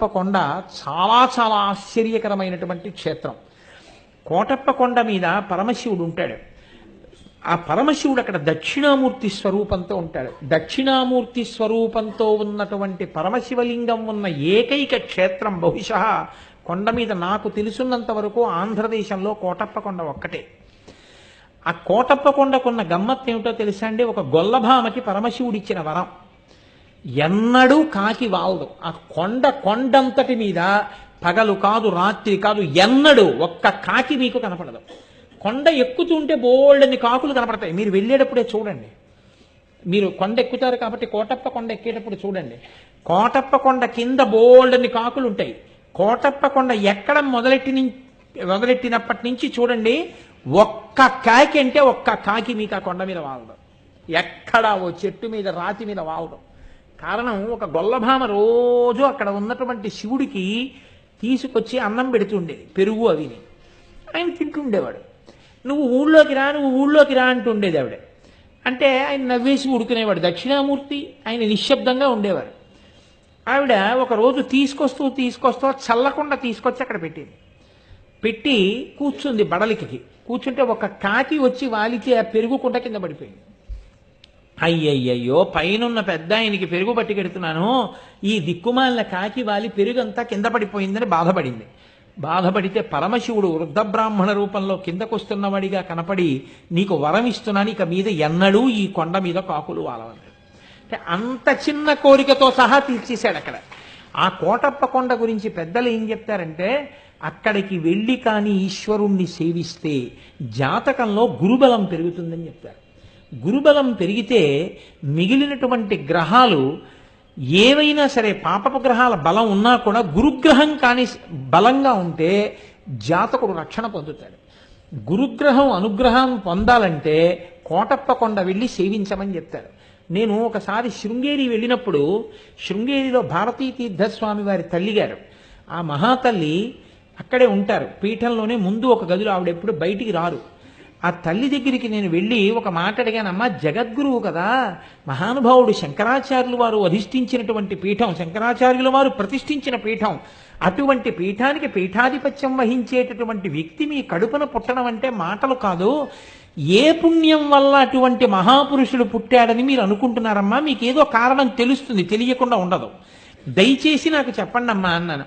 కొండ చాలా చాలా ఆశ్చర్యకరమైనటువంటి క్షేత్రం. కోటప్ప కొండ మీద పరమశివుడు ఉంటాడు. ఆ పరమశివుడు అక్కడ దక్షిణామూర్తి స్వరూపంతో ఉంటాడు. దక్షిణామూర్తి స్వరూపంతో ఉన్నటువంటి పరమశివలింగం ఉన్న ఏకైక క్షేత్రం బహుశः కొండ మీద నాకు తెలుసున్నంత వరకు ఆంధ్రదేశంలో కోటప్ప కొండ ఒక్కటే. ఆ కోటప్ప కొండకున్న గమ్మత్తు ఏమిటో తెలుసా అండి? ఒక గొల్లభామకి పరమశివుడిచ్చిన వరం, ఎన్నడూ కాకి వాలదు. ఆ కొండంతటి మీద పగలు కాదు రాత్రి కాదు ఎన్నడూ ఒక్క కాకి మీకు కనపడదు. కొండ ఎక్కుతుంటే బోల్డని కాకులు కనపడతాయి. మీరు వెళ్ళేటప్పుడే చూడండి. మీరు కొండ ఎక్కుతారు కాబట్టి కోటప్ప కొండ ఎక్కేటప్పుడు చూడండి. కోటప్ప కొండ కింద బోల్డని కాకులు ఉంటాయి. కోటప్ప కొండ ఎక్కడం మొదలెట్టినప్పటి నుంచి చూడండి, ఒక్క కాకి అంటే ఒక్క కాకి మీకు ఆ కొండ మీద వాలదు. ఎక్కడ ఓ చెట్టు మీద రాతి మీద వాలదు. కారణం, ఒక గొల్లభామ రోజు అక్కడ ఉన్నటువంటి శివుడికి తీసుకొచ్చి అన్నం పెడుతుండేది, పెరుగు అవిని. ఆయన తింటుండేవాడు. నువ్వు ఊళ్ళోకి రా అంటుండేది ఆవిడ. అంటే ఆయన నవ్వేసి ఉడుకునేవాడు. దక్షిణామూర్తి ఆయన నిశ్శబ్దంగా ఉండేవారు. ఆవిడ ఒకరోజు తీసుకొస్తూ చల్లకుండా తీసుకొచ్చి అక్కడ పెట్టి కూర్చుంది బడలికి. కూర్చుంటే ఒక కాకి వచ్చి వాలితే ఆ పెరుగు కుండ కింద పడిపోయింది. అయ్యయ్యో, పైనున్న పెద్ద ఆయనకి పెరుగు పట్టుకెడుతున్నాను, ఈ దిక్కుమాలిన కాకి వాలి పెరుగంతా కింద పడిపోయిందని బాధపడింది. బాధపడితే పరమశివుడు వృద్ధ బ్రాహ్మణ రూపంలో కిందకొస్తున్నవాడిగా కనపడి, నీకు వరం ఇస్తున్నాను, ఇక మీద ఎన్నడూ ఈ కొండ మీద కాకులు వాలవన్నాడు. అంటే అంత చిన్న కోరికతో సహా తీర్చేశాడు అక్కడ. ఆ కోటప్ప కొండ గురించి పెద్దలు ఏం చెప్తారంటే, అక్కడికి వెళ్ళి కానీ ఈశ్వరుణ్ణి సేవిస్తే జాతకంలో గురుబలం పెరుగుతుందని చెప్తారు. గురుబలం పెరిగితే మిగిలినటువంటి గ్రహాలు ఏవైనా సరే, పాపపు గ్రహాల బలం ఉన్నా కూడా గురుగ్రహం కానీ బలంగా ఉంటే జాతకుడు రక్షణ పొందుతాడు. గురుగ్రహం అనుగ్రహం పొందాలంటే కోటప్ప కొండ వెళ్ళి సేవించమని చెప్తారు. నేను ఒకసారి శృంగేరి వెళ్ళినప్పుడు, శృంగేరిలో భారతీ తీర్థస్వామి వారి తల్లిగారు, ఆ మహాతల్లి అక్కడే ఉంటారు పీఠంలోనే. ముందు ఒక గదిలో, ఆవిడ ఎప్పుడు బయటికి రారు. ఆ తల్లి దగ్గరికి నేను వెళ్ళి ఒక మాట అడిగాను, అమ్మా జగద్గురువు కదా, మహానుభావుడు శంకరాచార్యులు వారు అధిష్ఠించినటువంటి పీఠం, శంకరాచార్యుల వారు ప్రతిష్ఠించిన పీఠం, అటువంటి పీఠానికి పీఠాధిపత్యం వహించేటటువంటి వ్యక్తి మీ కడుపున పుట్టడం అంటే మాటలు కాదు. ఏ పుణ్యం వల్ల అటువంటి మహాపురుషుడు పుట్టాడని మీరు అనుకుంటున్నారమ్మా? మీకు ఏదో కారణం తెలుస్తుంది, తెలియకుండా ఉండదు. దయచేసి నాకు చెప్పండి అమ్మా అన్నాను.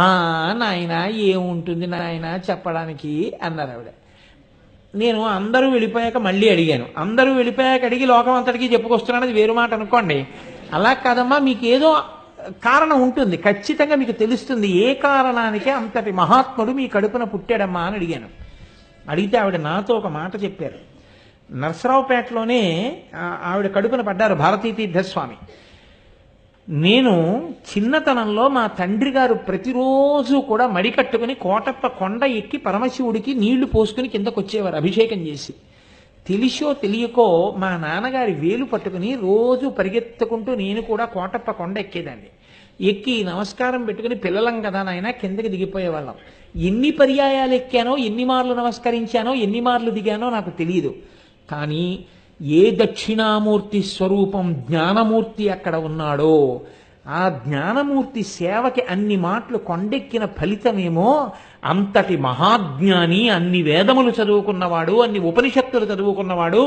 నాయన ఏముంటుంది నాయన చెప్పడానికి అన్నారు ఆవిడ. నేను అందరూ వెళ్ళిపోయాక మళ్ళీ అడిగాను. అందరూ వెళ్ళిపోయాక అడిగి లోకం అంతటికీ చెప్పుకొస్తున్నాను, అది వేరు మాట అనుకోండి. అలా కాదమ్మా, మీకు ఏదో కారణం ఉంటుంది, ఖచ్చితంగా మీకు తెలుస్తుంది, ఏ కారణానికి అంతటి మహాత్ముడు మీ కడుపున పుట్టాడమ్మా అని అడిగాను. అడిగితే ఆవిడ నాతో ఒక మాట చెప్పారు. నరసరావుపేటలోనే ఆవిడ కడుపున పడ్డారు భారతీ తీర్థస్వామి. నేను చిన్నతనంలో మా తండ్రి గారు ప్రతిరోజు కూడా మడి కట్టుకుని కోటప్ప కొండ ఎక్కి పరమశివుడికి నీళ్లు పోసుకుని కిందకు వచ్చేవారు అభిషేకం చేసి. తెలిసో తెలియకో మా నాన్నగారి వేలు పట్టుకుని రోజు పరిగెత్తుకుంటూ నేను కూడా కోటప్ప కొండ ఎక్కేదాన్ని. ఎక్కి నమస్కారం పెట్టుకుని, పిల్లలం కదా నాయన, కిందకి దిగిపోయేవాళ్ళం. ఎన్ని పర్యాయాలు ఎక్కానో, ఎన్ని మార్లు నమస్కరించానో, ఎన్ని మార్లు దిగానో నాకు తెలియదు. కానీ ఏ దక్షిణామూర్తి స్వరూపం జ్ఞానమూర్తి అక్కడ ఉన్నాడో, ఆ జ్ఞానమూర్తి సేవకి అన్ని మాటలు కొండెక్కిన ఫలితమేమో, అంతటి మహాజ్ఞాని, అన్ని వేదములు చదువుకున్నవాడు, అన్ని ఉపనిషత్తులు చదువుకున్నవాడు,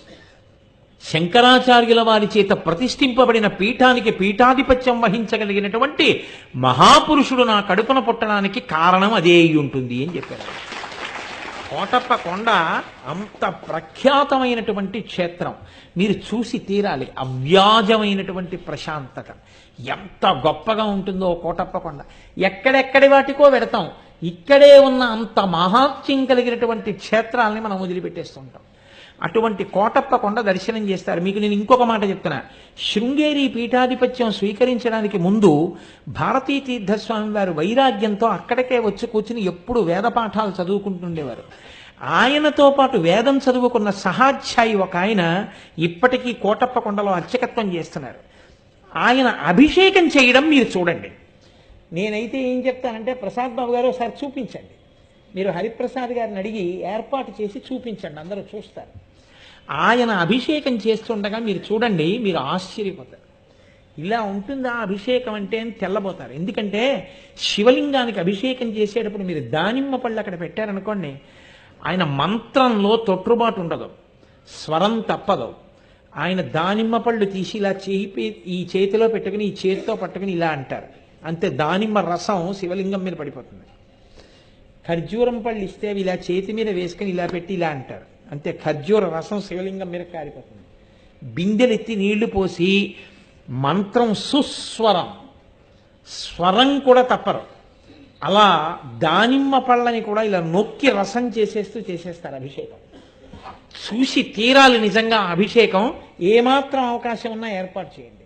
శంకరాచార్యుల వారి చేత ప్రతిష్ఠింపబడిన పీఠానికి పీఠాధిపత్యం వహించగలిగినటువంటి మహాపురుషుడు నా కడుపున పుట్టడానికి కారణం అదే అయి ఉంటుంది అని చెప్పారు. కోటప్ప కొండ అంత ప్రఖ్యాతమైనటువంటి క్షేత్రం, మీరు చూసి తీరాలి. అవ్యాజమైనటువంటి ప్రశాంతత ఎంత గొప్పగా ఉంటుందో కోటప్ప కొండ. ఎక్కడెక్కడి వాటికో వెడతాం, ఇక్కడే ఉన్న అంత మహాత్మ్యం కలిగినటువంటి క్షేత్రాలని మనం వదిలిపెట్టేస్తుంటాం. అటువంటి కోటప్ప కొండ దర్శనం చేస్తారు. మీకు నేను ఇంకొక మాట చెప్తున్నా. శృంగేరి పీఠాధిపత్యం స్వీకరించడానికి ముందు భారతీ తీర్థస్వామి వారు వైరాగ్యంతో అక్కడికే వచ్చి కూర్చుని ఎప్పుడు వేద పాఠాలు చదువుకుంటుండేవారు. ఆయనతో పాటు వేదం చదువుకున్న సహాధ్యాయి ఒక ఆయన ఇప్పటికీ కోటప్ప కొండలో అర్చకత్వం చేస్తున్నారు. ఆయన అభిషేకం చేయడం మీరు చూడండి. నేనైతే ఏం చెప్తానంటే, ప్రసాద్ బాబు గారు ఒకసారి చూపించండి. మీరు హరిప్రసాద్ గారిని అడిగి ఏర్పాటు చేసి చూపించండి, అందరూ చూస్తారు. ఆయన అభిషేకం చేస్తుండగా మీరు చూడండి, మీరు ఆశ్చర్యపోతారు. ఇలా ఉంటుందా అభిషేకం అంటే అని తెల్లబోతారు. ఎందుకంటే శివలింగానికి అభిషేకం చేసేటప్పుడు మీరు దానిమ్మ పళ్ళు అక్కడ పెట్టారనుకోండి, ఆయన మంత్రంలో తొట్టుబాటు ఉండదు, స్వరం తప్పదు. ఆయన దానిమ్మ పళ్ళు తీసి ఇలా ఈ చేతిలో పెట్టుకుని ఈ చేతితో పట్టుకుని ఇలా అంటారు, అంతే. దానిమ్మ రసం శివలింగం మీద పడిపోతుంది. ఖర్జూరం పళ్ళు ఇస్తే అవి ఇలా చేతి మీద వేసుకుని ఇలా పెట్టి ఇలా అంటారు, అంతే. ఖర్జూర రసం శివలింగం మీద కారిపోతుంది. బిందెలెత్తి నీళ్లు పోసి మంత్రం సుస్వరం, స్వరం కూడా తప్పరు. అలా దానిమ్మ పళ్ళని కూడా ఇలా నొక్కి రసం చేసేస్తారు అభిషేకం. చూసి తీరాలి నిజంగా అభిషేకం. ఏమాత్రం అవకాశం ఉన్నా ఏర్పాటు చేయండి.